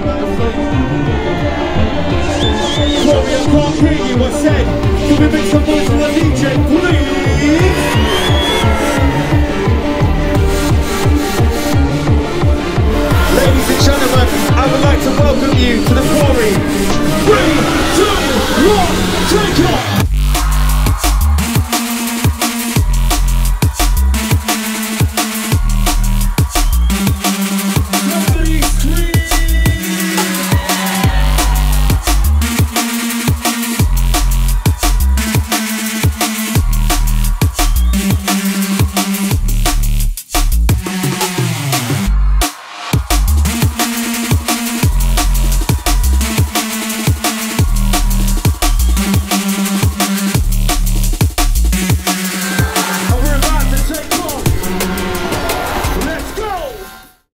Sorry, I can't hear you, I said. Can we make some noise for the DJ?